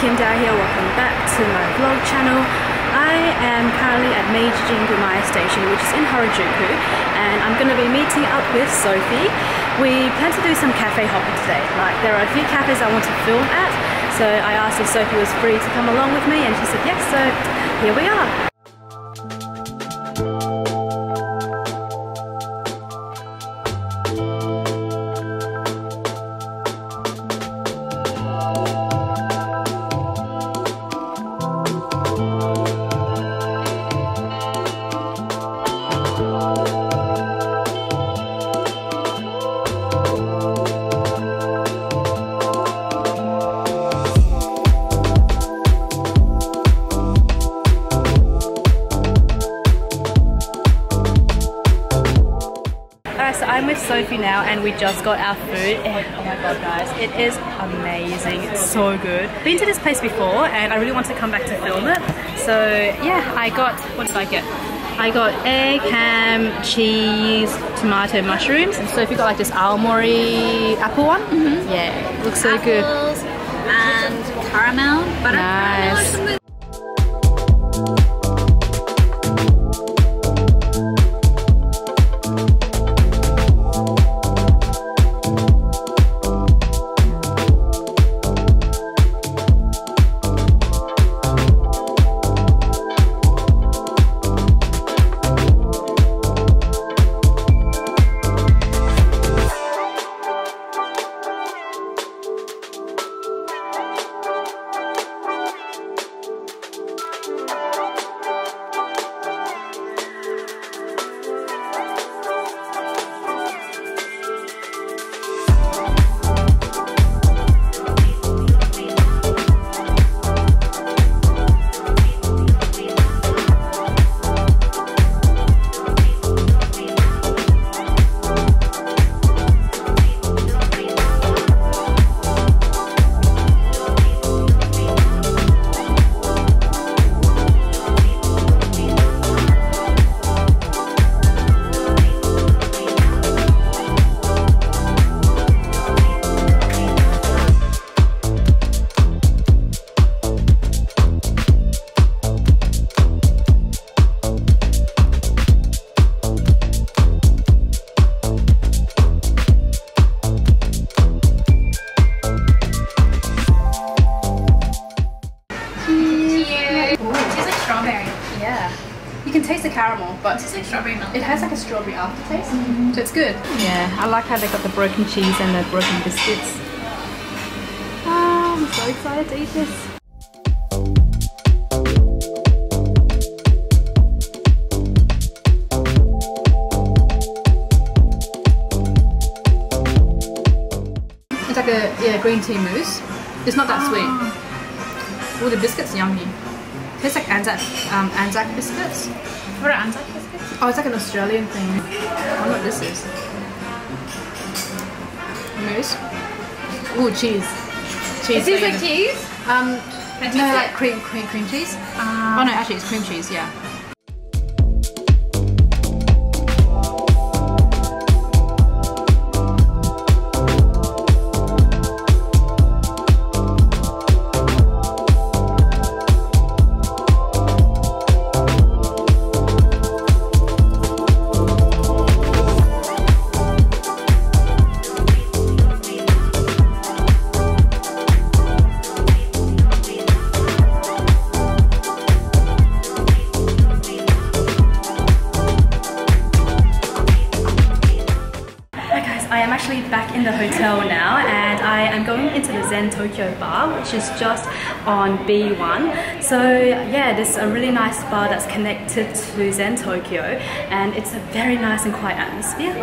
Kim Dao here, welcome back to my vlog channel. I am currently at Meiji Jingu-Maya Station, which is in Harajuku, and I'm going to be meeting up with Sophie. We plan to do some cafe hopping today. Like, there are a few cafes I want to film at, so I asked if Sophie was free to come along with me, and she said yes, so here we are. So I'm with Sophie now and we just got our food and oh my god guys, it is amazing, it's so good. Been to this place before and I really want to come back to film it. So yeah, I got, what did I get? I got egg, ham, cheese, tomato, mushrooms, and Sophie got like this aomori apple one. Yeah, looks so good. Apples and caramel, butter nice. caramel. You can taste the caramel, but It's like strawberry milk. it has like a strawberry aftertaste, so it's good. Yeah, I like how they got the broken cheese and the broken biscuits. I'm so excited to eat this. It's like a green tea mousse. It's not that sweet. Oh, the biscuits yummy. Tastes like Anzac biscuits. What are Anzac biscuits? Oh, it's like an Australian thing. I wonder what this is. Mousse. Ooh, cheese. Cheese. It tastes like cheese? No, like cream cheese. Oh no, actually it's cream cheese, yeah. I am actually back in the hotel now and I am going into the Zen Tokyo bar, which is just on B1. So yeah, this is a really nice bar that's connected to Zen Tokyo and it's a very nice and quiet atmosphere.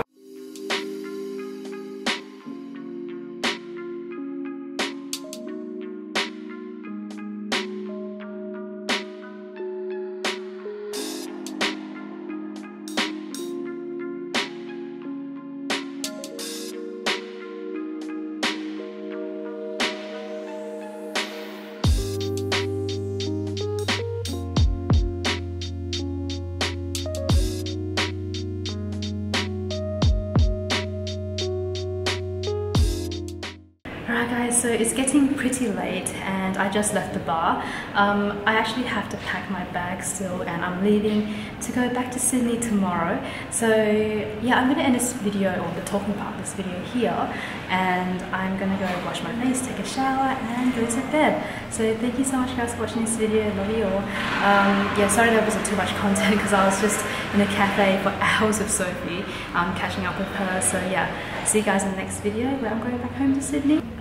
so it's getting pretty late and I just left the bar. I actually have to pack my bag still and I'm leaving to go back to Sydney tomorrow. So yeah, I'm gonna end this video, or the talking part of this video here, and I'm gonna go wash my face, take a shower and go to bed. So thank you so much guys for watching this video. I love you all. Yeah, sorry there wasn't too much content because I was just in a cafe for hours with Sophie, catching up with her. So yeah, see you guys in the next video where I'm going back home to Sydney.